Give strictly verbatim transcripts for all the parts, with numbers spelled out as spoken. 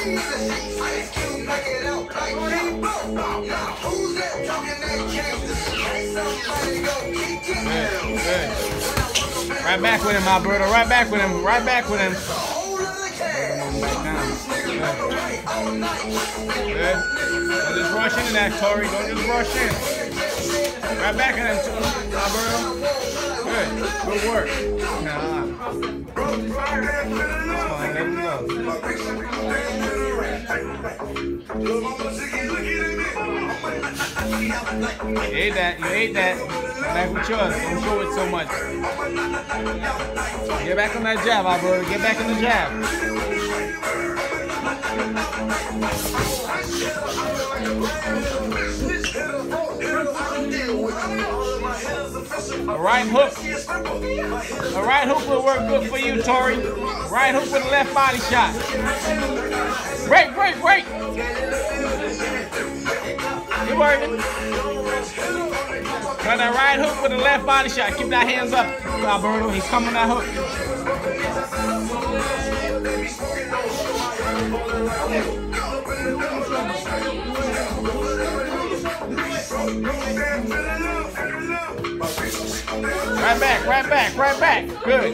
Good, good. Right back with him, Alberto. Right back with him. Right back with him. Good. Don't just rush into that, Tori. Don't just rush in. Right back at him, Alberto. Good. Good work. Nah. Let him go. You ate that. You ate that. Back with yours. Don't show it so much. Get back on that jab, Alberto. Get back on the jab. A right hook. A right hook will work good for you, Tori. Right hook with a left body shot. Break, break, break. You're working. Try that right hook with a left body shot. Keep that hands up, Alberto. He's coming that hook. Right back, right back, right back. Good.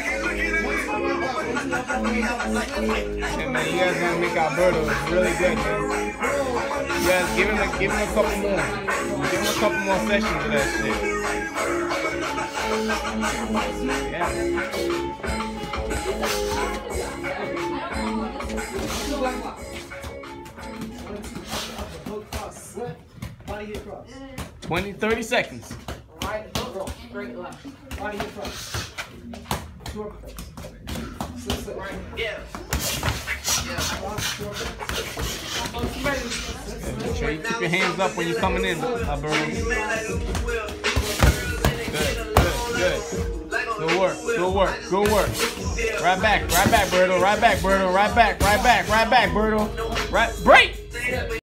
Hey man, you guys gonna make Alberto really good, man. You guys give him a, give him a couple more. Give him a couple more sessions of that shit. Yeah. twenty, thirty seconds. Right, roll, straight left. Body across. Two uppercuts. Slip, slip. Right. Yeah. Make sure you keep your hands up when you're coming in, Alberto. Good, good, good. Good work, good work, good work. Right back, right back, Berto. Right back, Berto. Right back, right back, right back, Berto. Right, break.